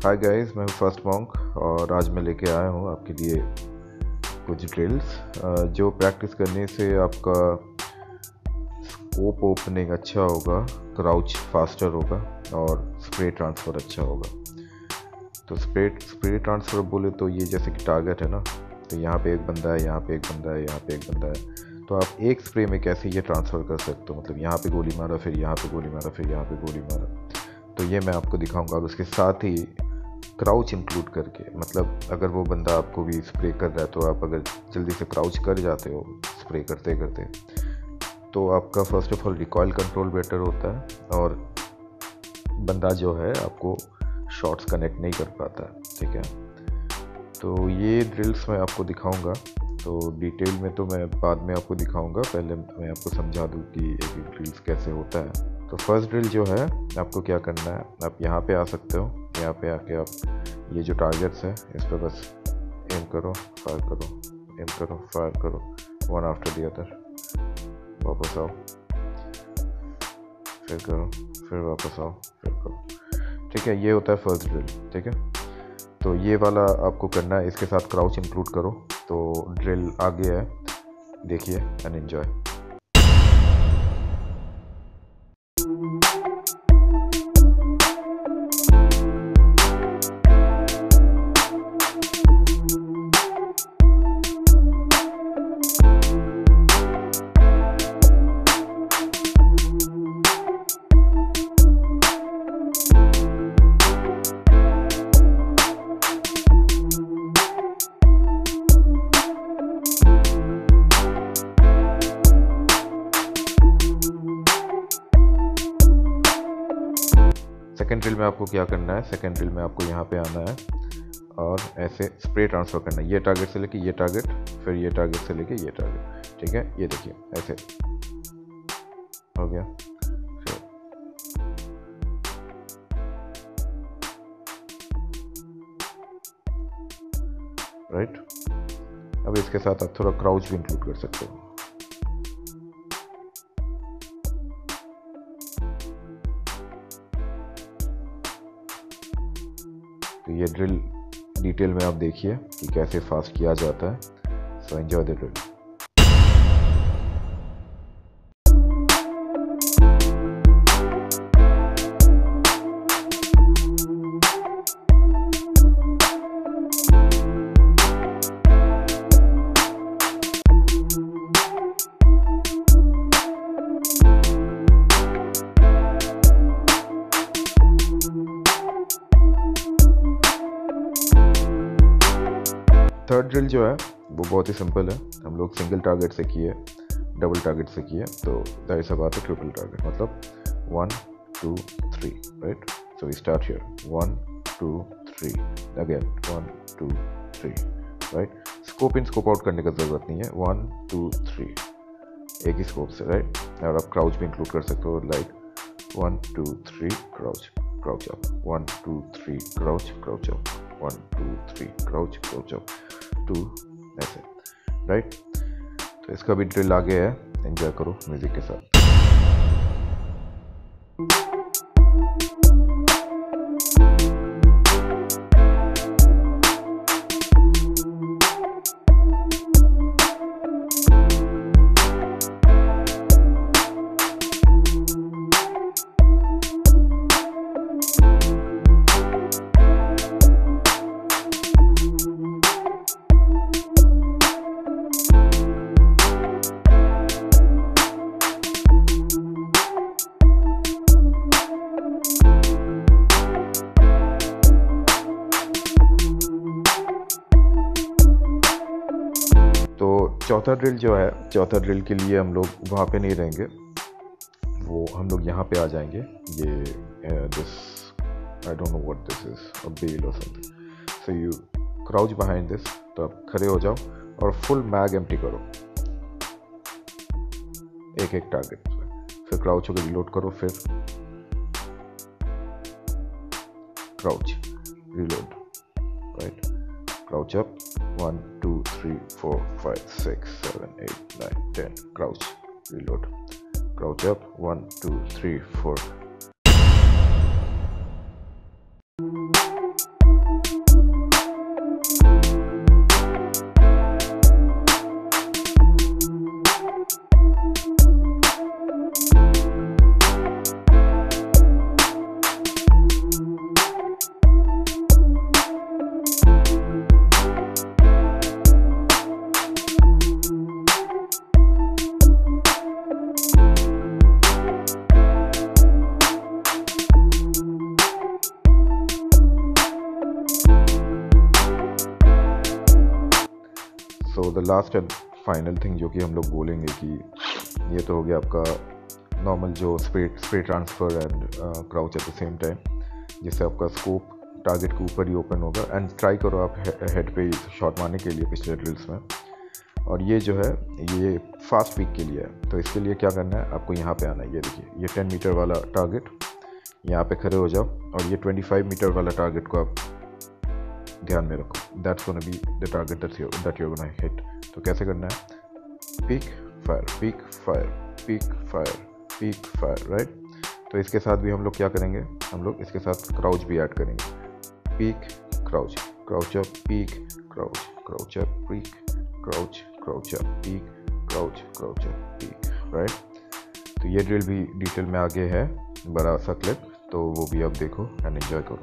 Hi guys, मैं हूँ FîrstMonk और आज मैं लेके आया हूँ आपके लिए कुछ ड्रिल्स जो प्रैक्टिस करने से आपका स्कोप ओपनिंग अच्छा होगा, क्राउच फास्टर होगा और स्प्रे ट्रांसफ़र अच्छा होगा। तो स्प्रे ट्रांसफ़र बोले तो ये जैसे कि टारगेट है ना, तो यहाँ पे एक बंदा है, यहाँ पे एक बंदा है, यहाँ पे एक बंदा है, तो आप एक स्प्रे में कैसे ये ट्रांसफ़र कर सकते हो। मतलब यहाँ पे गोली मारा, फिर यहाँ पे गोली मारा, फिर यहाँ पे गोली मारा, तो ये मैं आपको दिखाऊंगा। और उसके साथ ही क्राउच इंक्लूड करके, मतलब अगर वो बंदा आपको भी स्प्रे कर रहा है तो आप अगर जल्दी से क्राउच कर जाते हो स्प्रे करते करते, तो आपका first of all recoil control better होता है और बंदा जो है आपको शॉट्स कनेक्ट नहीं कर पाता, ठीक है। तो ये ड्रिल्स मैं आपको दिखाऊंगा, तो डिटेल में तो मैं बाद में आपको दिखाऊंगा, पहले मैं आपको समझा दूं कि एक ड्रिल्स कैसे होता है। तो फर्स्ट ड्रिल जो है आपको क्या करना है, आप यहाँ पे आ सकते हो। यहाँ पे आके आप ये जो टारगेट्स है इस पर बस एम करो, फायर करो, एम करो, फायर करो, वन आफ्टर द अदर। वापस आओ, फिर करो, फिर वापस आओ, फिर करो, ठीक है। ये होता है फर्स्ट ड्रिल, ठीक है। तो ये वाला आपको करना है, इसके साथ क्राउच इंक्लूड करो। तो ड्रिल आगे है, देखिए एंड एंजॉय। सेकेंड ड्रिल में आपको क्या करना है, सेकेंड ड्रिल में आपको यहाँ पे आना है और ऐसे स्प्रे ट्रांसफ़र करना है। ये टारगेट से लेके ये टारगेट, फिर ये टारगेट से लेके ये टारगेट, ठीक है। ये देखिए ऐसे हो गया। फिर राइट, अब इसके साथ आप थोड़ा क्राउच भी इंक्लूड कर सकते हो। तो ये ड्रिल डिटेल में आप देखिए कि कैसे फास्ट किया जाता है। So enjoy the drill. Third drill जो है वो बहुत ही सिंपल है। हम लोग सिंगल टारगेट से किए, डबल टारगेट से किए, तो that is about triple target, मतलब 1 2 3, right. So we start here 1 2 3, again 1 2 3, right. Scope in scope out करने का ज़रूरत नहीं है, 1 2 3 एक ही स्कोप से, राइट। और आप क्राउच भी इंक्लूड कर सकते हो, like 1 2 3 crouch, crouch up, 1 2 3 crouch, crouch up, 1 2 3 crouch, crouch up, 2, ऐसे, राइट। तो इसका भी ड्रिल आगे है, एंजॉय करो म्यूजिक के साथ। चौथा ड्रिल जो है, चौथा ड्रिल के लिए हम लोग वहाँ पे नहीं रहेंगे, वो हम लोग यहाँ पे आ जाएंगे। ये this, I don't know what this is, a bell और something. So you crouch behind this, तो आप खड़े हो जाओ और फुल मैग एम्प्टी करो एक एक टारगेट पे, फिर क्राउच होकर रिलोड करो, फिर crouch reload, right. Crouch up, 1 2 3 4 5 6 7 8 9 10, crouch, reload, crouch up, 1 2 3 4. So the last and final thing जो कि हम लोग बोलेंगे कि ये तो हो गया आपका नॉर्मल जो spray transfer and crouch at the same time, जिससे आपका स्कोप टारगेट के ऊपर ही ओपन होगा। एंड ट्राई करो आप हेड पे शॉट मारने के लिए पिछले ड्रिल्स में। और ये जो है ये फास्ट पिक के लिए है, तो इसके लिए क्या करना है, आपको यहाँ पे आना है। ये देखिए, ये 10 मीटर वाला टारगेट, यहाँ पे खड़े हो जाओ और ये 25 मीटर वाला टारगेट को आप ध्यान में रखो। That's gonna be the target that you gonna hit. तो कैसे करना है, peek fire peek fire peek fire peek fire, right. तो इसके साथ भी हम लोग क्या करेंगे, हम लोग इसके साथ क्राउच भी ऐड करेंगे। Peek crouch crouch up peek crouch crouch up peek crouch crouch up peek crouch crouch up peek, right. तो ये ड्रिल भी डिटेल में आगे है, बड़ा सा क्लिप, तो वो भी आप देखो एंड एंजॉय करो।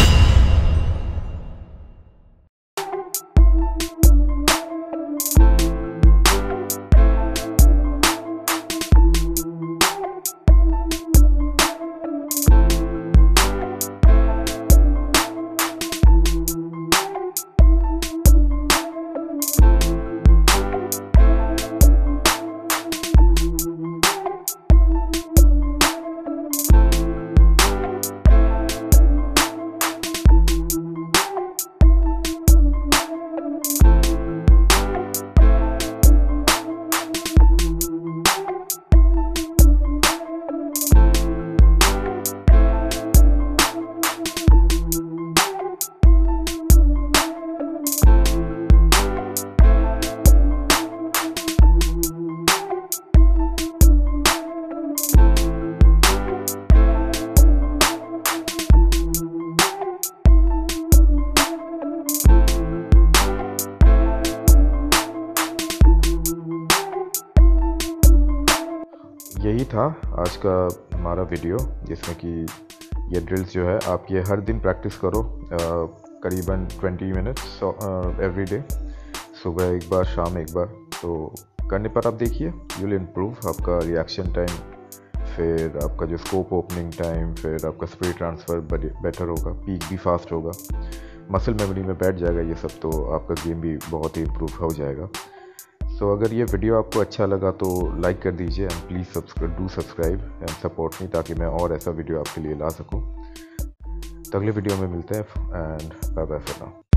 यही था आज का हमारा वीडियो, जिसमें कि ये ड्रिल्स जो है आप ये हर दिन प्रैक्टिस करो, करीबन 20 मिनट्स एवरी डे, सुबह एक बार शाम एक बार। तो करने पर आप देखिए यू विल इम्प्रूव आपका रिएक्शन टाइम, फिर आपका जो स्कोप ओपनिंग टाइम, फिर आपका स्प्रे ट्रांसफ़र बेटर होगा, पीक भी फास्ट होगा, मसल मेमोरी में बैठ जाएगा ये सब, तो आपका गेम भी बहुत ही इम्प्रूव हो जाएगा। सो अगर ये वीडियो आपको अच्छा लगा तो लाइक कर दीजिए and please do subscribe and support me, ताकि मैं और ऐसा वीडियो आपके लिए ला सकूं। तो अगले वीडियो में मिलते हैं and bye bye for now.